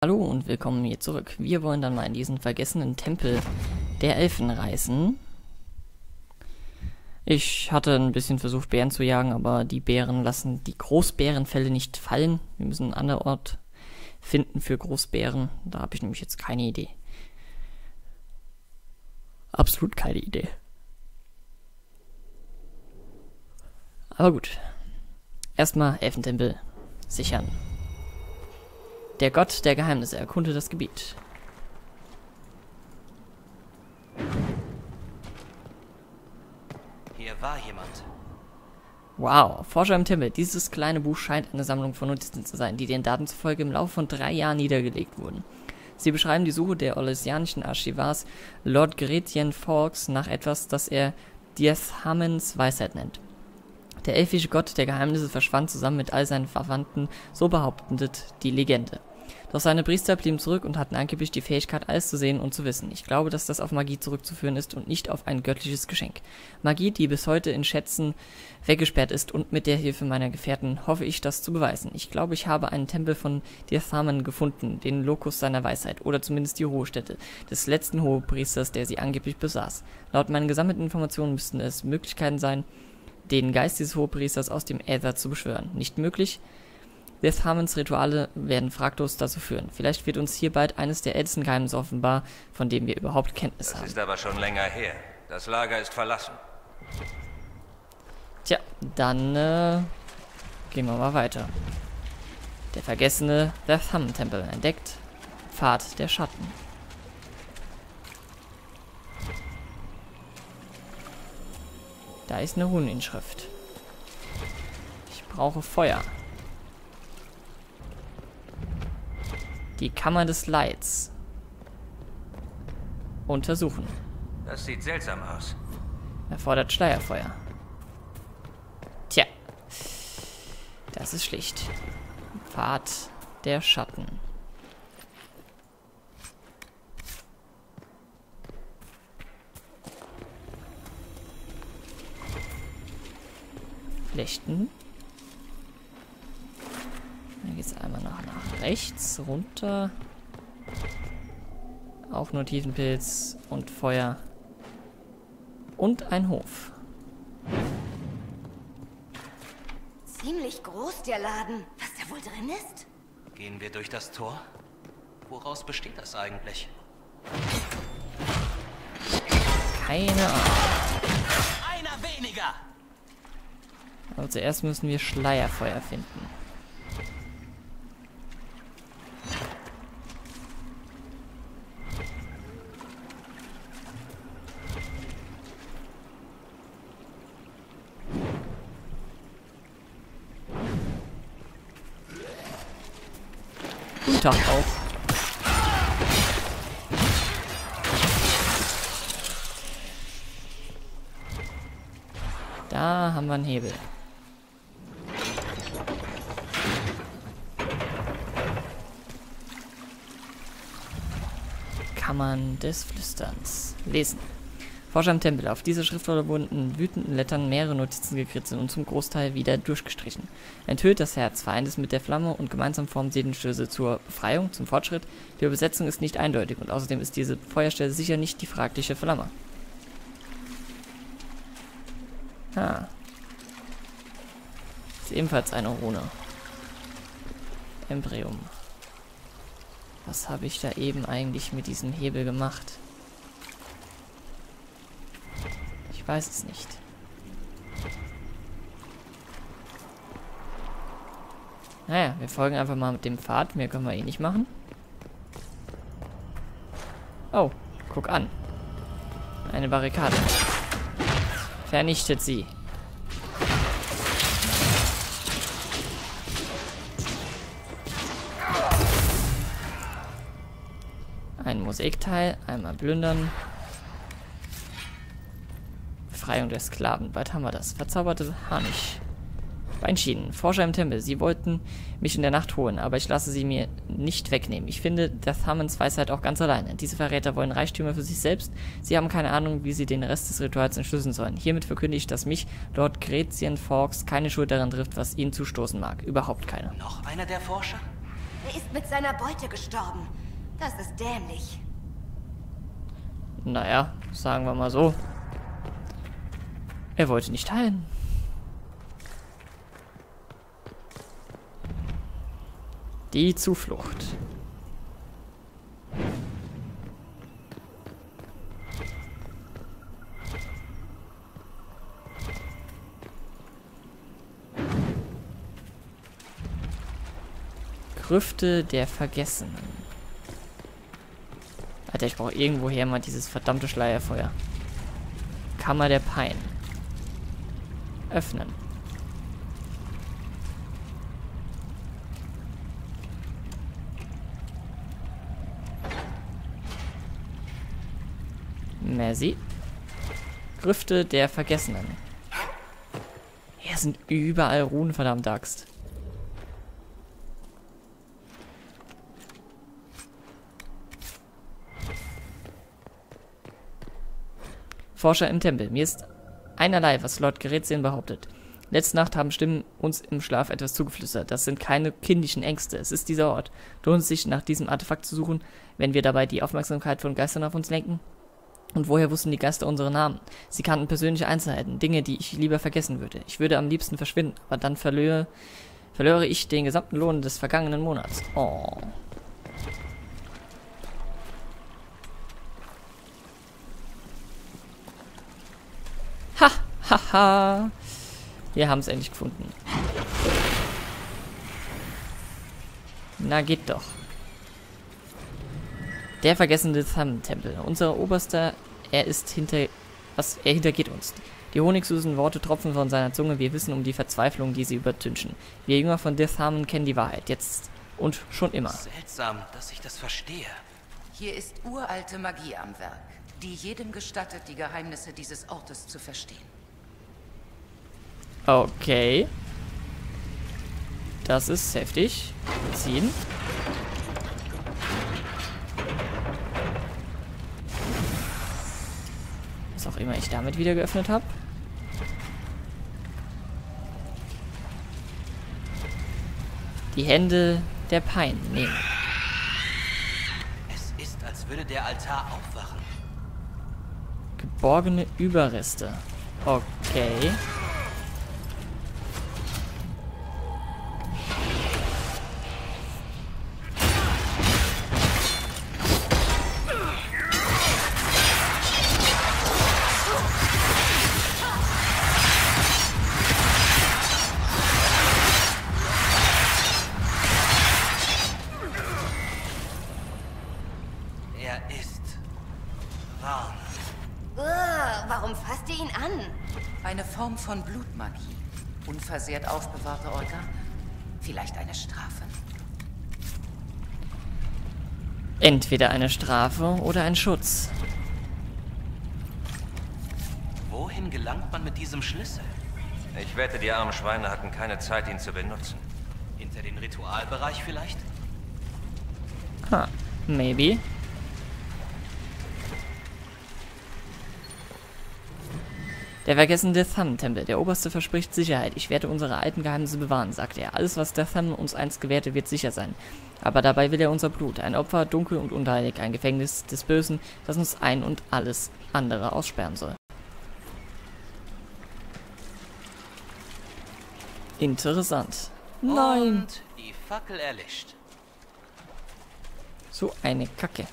Hallo und willkommen hier zurück. Wir wollen dann mal in diesen vergessenen Tempel der Elfen reisen. Ich hatte ein bisschen versucht, Bären zu jagen, aber die Bären lassen die Großbärenfälle nicht fallen. Wir müssen einen anderen Ort finden für Großbären. Da habe ich nämlich jetzt keine Idee. Absolut keine Idee. Aber gut. Erstmal Elfentempel sichern. Der Gott der Geheimnisse erkundet das Gebiet. Hier war jemand. Wow, Forscher im Tempel. Dieses kleine Buch scheint eine Sammlung von Notizen zu sein, die den Daten zufolge im Laufe von 3 Jahren niedergelegt wurden. Sie beschreiben die Suche der orlesianischen Archivars Lord Gretien Fawkes nach etwas, das er Diethamens Weisheit nennt. Der elfische Gott der Geheimnisse verschwand zusammen mit all seinen Verwandten, so behauptet die Legende. Doch seine Priester blieben zurück und hatten angeblich die Fähigkeit, alles zu sehen und zu wissen. Ich glaube, dass das auf Magie zurückzuführen ist und nicht auf ein göttliches Geschenk. Magie, die bis heute in Schätzen weggesperrt ist, und mit der Hilfe meiner Gefährten hoffe ich, das zu beweisen. Ich glaube, ich habe einen Tempel von Diethamen gefunden, den Locus seiner Weisheit, oder zumindest die Ruhestätte des letzten Hohepriesters, der sie angeblich besaß. Laut meinen gesammelten Informationen müssten es Möglichkeiten sein, den Geist dieses Hohepriesters aus dem Äther zu beschwören. Nicht möglich? Diethamens Rituale werden fraglos dazu führen. Vielleicht wird uns hier bald eines der ältesten Geheimnisse offenbar, von dem wir überhaupt Kenntnis haben. Das ist aber schon länger her. Das Lager ist verlassen. Tja, dann gehen wir mal weiter. Der vergessene Diethamen-Tempel entdeckt. Pfad der Schatten. Da ist eine Runeninschrift. Ich brauche Feuer. Die Kammer des Leids. Untersuchen. Das sieht seltsam aus. Erfordert Schleierfeuer. Tja. Das ist schlicht. Pfad der Schatten. Flechten. Dann geht es einmal nach rechts, runter. Auch nur Tiefenpilz und Feuer. Und ein Hof. Ziemlich groß, der Laden. Was da wohl drin ist? Gehen wir durch das Tor? Woraus besteht das eigentlich? Keine Ahnung. Einer weniger! Aber zuerst müssen wir Schleierfeuer finden. Guten Tag auch. Da haben wir einen Hebel. Kammern des Flüsterns. Lesen. Forscher im Tempel. Auf diese Schriftrolle wurden in wütenden Lettern mehrere Notizen gekritzelt und zum Großteil wieder durchgestrichen. Enthüllt das Herz, vereint es mit der Flamme und gemeinsam formen sie den Schlüssel zur Befreiung, zum Fortschritt. Die Übersetzung ist nicht eindeutig und außerdem ist diese Feuerstelle sicher nicht die fragliche Flamme. Ah. Ist ebenfalls eine Rune. Embryum. Was habe ich da eben eigentlich mit diesem Hebel gemacht? Ich weiß es nicht. Naja, wir folgen einfach mal mit dem Pfad. Mehr können wir eh nicht machen. Oh, guck an. Eine Barrikade. Vernichtet sie. Ein Mosaikteil, einmal plündern. Befreiung der Sklaven. Bald haben wir das. Verzauberte Harnisch. Beinschienen. Forscher im Tempel. Sie wollten mich in der Nacht holen, aber ich lasse sie mir nicht wegnehmen. Ich finde Diethamens Weisheit auch ganz alleine. Diese Verräter wollen Reichtümer für sich selbst. Sie haben keine Ahnung, wie sie den Rest des Rituals entschlüsseln sollen. Hiermit verkünde ich, dass mich, Lord Gretien Fawkes, keine Schuld daran trifft, was ihnen zustoßen mag. Überhaupt keine. Noch einer der Forscher? Er ist mit seiner Beute gestorben. Das ist dämlich. Naja, sagen wir mal so. Er wollte nicht heilen. Die Zuflucht. Grüfte der Vergessenen. Alter, ich brauche irgendwoher mal dieses verdammte Schleierfeuer. Kammer der Pein. Öffnen. Merci. Grüfte der Vergessenen. Hier sind überall Runen, verdammt Axt. Forscher im Tempel. Mir ist einerlei, was Lord Gerätsinn behauptet. Letzte Nacht haben Stimmen uns im Schlaf etwas zugeflüstert. Das sind keine kindischen Ängste. Es ist dieser Ort. Lohnt es sich, nach diesem Artefakt zu suchen, wenn wir dabei die Aufmerksamkeit von Geistern auf uns lenken? Und woher wussten die Geister unsere Namen? Sie kannten persönliche Einzelheiten, Dinge, die ich lieber vergessen würde. Ich würde am liebsten verschwinden, aber dann verlöre ich den gesamten Lohn des vergangenen Monats. Oh. Ha, ha, ha. Wir haben es endlich gefunden. Na, geht doch. Der vergessene Thumb-Tempel. Unser Oberster, er hintergeht uns. Die honigsüßen Worte tropfen von seiner Zunge. Wir wissen um die Verzweiflung, die sie übertünchen. Wir Jünger von Dithamen kennen die Wahrheit. Jetzt und schon immer. Seltsam, dass ich das verstehe. Hier ist uralte Magie am Werk, die jedem gestattet, die Geheimnisse dieses Ortes zu verstehen. Okay. Das ist heftig. Ziehen. Was auch immer ich damit wieder geöffnet habe. Die Hände der Pein nehmen. Es ist, als würde der Altar aufwachen. Geborgene Überreste. Okay. Er ist warm. Warum fasst ihr ihn an? Eine Form von Blutmagie. Unversehrt aufbewahrte Organe. Vielleicht eine Strafe? Entweder eine Strafe oder ein Schutz. Wohin gelangt man mit diesem Schlüssel? Ich wette, die armen Schweine hatten keine Zeit, ihn zu benutzen. Hinter den Ritualbereich vielleicht? Ha, maybe. Der vergessene Thumb-Tempel. Der Oberste verspricht Sicherheit. Ich werde unsere alten Geheimnisse bewahren, sagt er. Alles, was der Thumb uns einst gewährte, wird sicher sein. Aber dabei will er unser Blut. Ein Opfer, dunkel und unheilig. Ein Gefängnis des Bösen, das uns ein und alles andere aussperren soll. Interessant. Nein! Und die Fackel erlischt. So eine Kacke.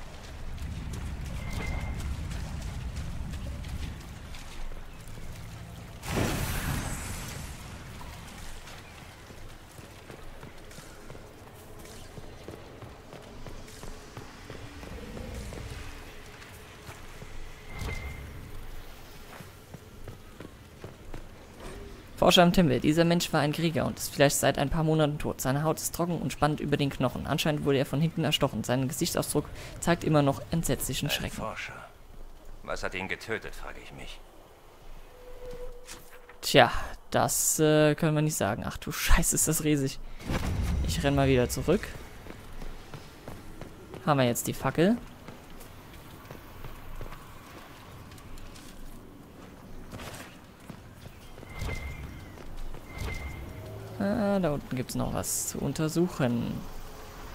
Forscher im Tempel. Dieser Mensch war ein Krieger und ist vielleicht seit ein paar Monaten tot. Seine Haut ist trocken und spannt über den Knochen. Anscheinend wurde er von hinten erstochen. Sein Gesichtsausdruck zeigt immer noch entsetzlichen Ein Schrecken. Forscher. Was hat ihn getötet, frage ich mich. Tja, das können wir nicht sagen. Ach du Scheiße, ist das riesig. Ich renn mal wieder zurück. Haben wir jetzt die Fackel. Da unten gibt es noch was zu untersuchen.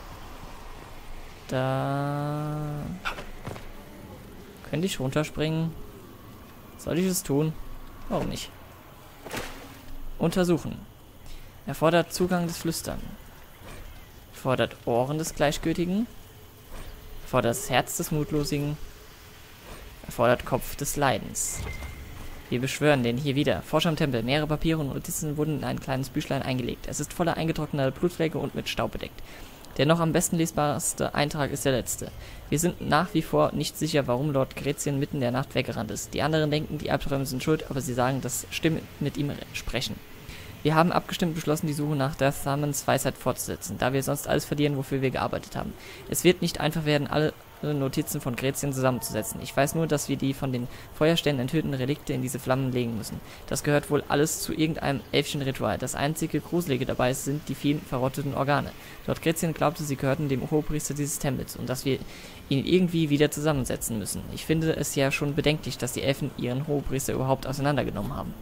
Da könnte ich runterspringen. Soll ich es tun? Warum nicht? Untersuchen. Erfordert Zugang des Flüstern. Erfordert Ohren des Gleichgültigen. Erfordert das Herz des Mutlosigen. Erfordert Kopf des Leidens. Wir beschwören den hier wieder. Forscher im Tempel. Mehrere Papiere und Notizen wurden in ein kleines Büchlein eingelegt. Es ist voller eingetrockneter Blutflecke und mit Staub bedeckt. Der noch am besten lesbarste Eintrag ist der letzte. Wir sind nach wie vor nicht sicher, warum Lord Gräzien mitten in der Nacht weggerannt ist. Die anderen denken, die Albträume sind schuld, aber sie sagen, dass Stimmen mit ihm sprechen. Wir haben abgestimmt beschlossen, die Suche nach Death Summons Weisheit fortzusetzen, da wir sonst alles verlieren, wofür wir gearbeitet haben. Es wird nicht einfach werden, alle Notizen von Gräzien zusammenzusetzen. Ich weiß nur, dass wir die von den Feuerständen enthüllten Relikte in diese Flammen legen müssen. Das gehört wohl alles zu irgendeinem elfischen Ritual. Das einzige Gruselige dabei sind die vielen verrotteten Organe. Lord Gräzien glaubte, sie gehörten dem Hohepriester dieses Tempels und dass wir ihn irgendwie wieder zusammensetzen müssen. Ich finde es ja schon bedenklich, dass die Elfen ihren Hohepriester überhaupt auseinandergenommen haben.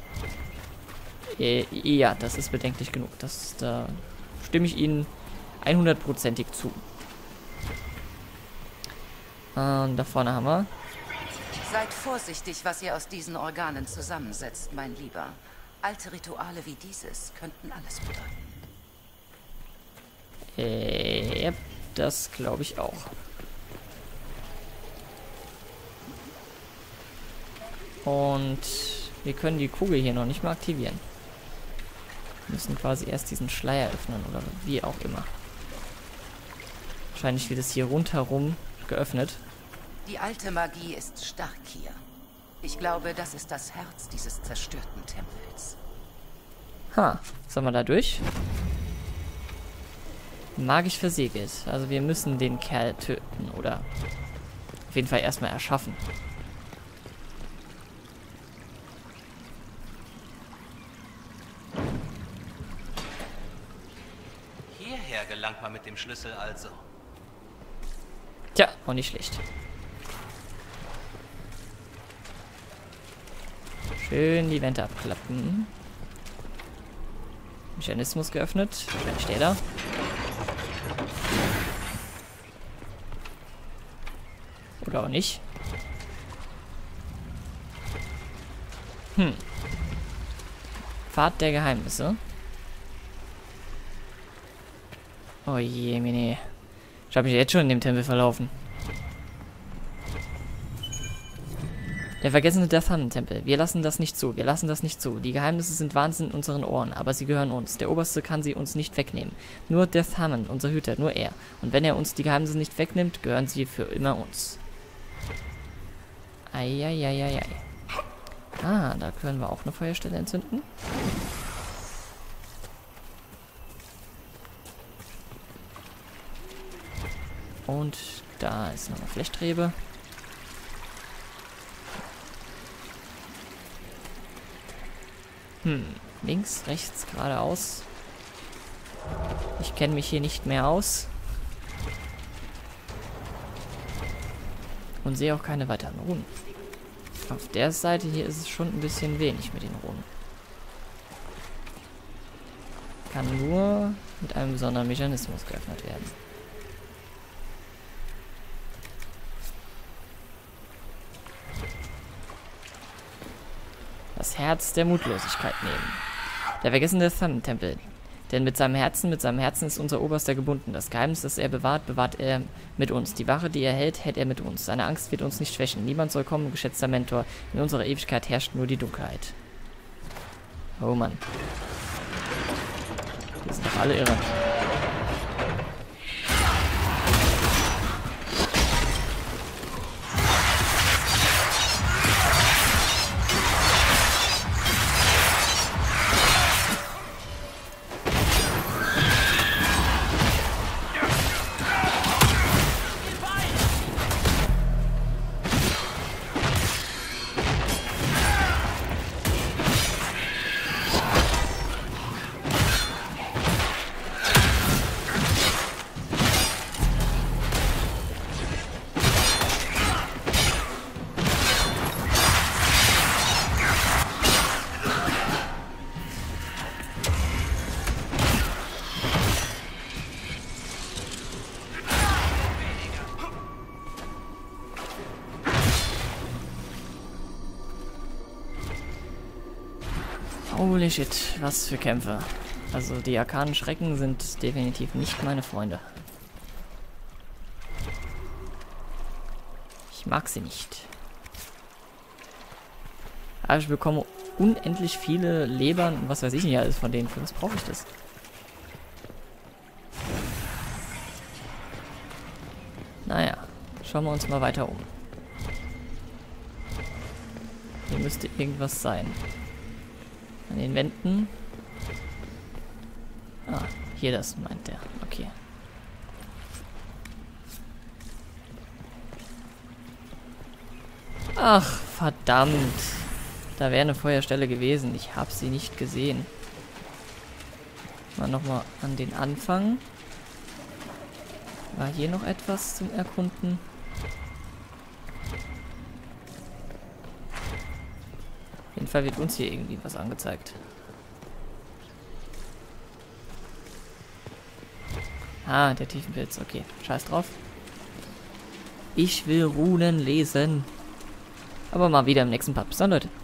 Ja, das ist bedenklich genug. Da stimme ich Ihnen 100%ig zu. Und da vorne haben wir. Seid vorsichtig, was ihr aus diesen Organen zusammensetzt, mein Lieber. Alte Rituale wie dieses könnten alles bedeuten. Ja, das glaube ich auch. Und wir können die Kugel hier noch nicht mal aktivieren. Wir müssen quasi erst diesen Schleier öffnen oder wie auch immer. Wahrscheinlich wird es hier rundherum geöffnet. Die alte Magie ist stark hier. Ich glaube, das ist das Herz dieses zerstörten Tempels. Ha, sollen wir da durch? Magisch versiegelt. Also wir müssen den Kerl töten oder auf jeden Fall erstmal erschaffen. Hierher gelangt man mit dem Schlüssel also. Tja, auch nicht schlecht. Schön die Wände abklappen. Mechanismus geöffnet. Wahrscheinlich der da. Oder auch nicht. Pfad der Geheimnisse. Oh je, Mini. Ich habe mich jetzt schon in dem Tempel verlaufen. Der vergessene Death-Tempel. Wir lassen das nicht zu. Wir lassen das nicht zu. Die Geheimnisse sind Wahnsinn in unseren Ohren, aber sie gehören uns. Der Oberste kann sie uns nicht wegnehmen. Nur Death Hammond, unser Hüter, nur er. Und wenn er uns die Geheimnisse nicht wegnimmt, gehören sie für immer uns. Eieieiei. Ah, da können wir auch eine Feuerstelle entzünden. Und da ist noch eine Flechtrebe. Links, rechts, geradeaus. Ich kenne mich hier nicht mehr aus. Und sehe auch keine weiteren Runen. Auf der Seite hier ist es schon ein bisschen wenig mit den Runen. Kann nur mit einem besonderen Mechanismus geöffnet werden. Das Herz der Mutlosigkeit nehmen. Der vergessene Sun-Tempel. Denn mit seinem Herzen ist unser Oberster gebunden. Das Geheimnis, das er bewahrt, bewahrt er mit uns. Die Wache, die er hält, hält er mit uns. Seine Angst wird uns nicht schwächen. Niemand soll kommen, geschätzter Mentor. In unserer Ewigkeit herrscht nur die Dunkelheit. Oh Mann. Die sind doch alle irre. Holy shit, was für Kämpfe. Also die arkanen Schrecken sind definitiv nicht meine Freunde. Ich mag sie nicht. Aber ich bekomme unendlich viele Lebern und was weiß ich nicht alles von denen. Für was brauche ich das? Naja, schauen wir uns mal weiter um. Hier müsste irgendwas sein. An den Wänden. Ah, hier das meint der. Okay. Ach, verdammt. Da wäre eine Feuerstelle gewesen. Ich habe sie nicht gesehen. Mal nochmal an den Anfang. War hier noch etwas zum Erkunden? Auf jeden Fall wird uns hier irgendwie was angezeigt. Ah, der Tiefenpilz. Okay, scheiß drauf. Ich will Runen lesen. Aber mal wieder im nächsten Part. Bis dann, Leute.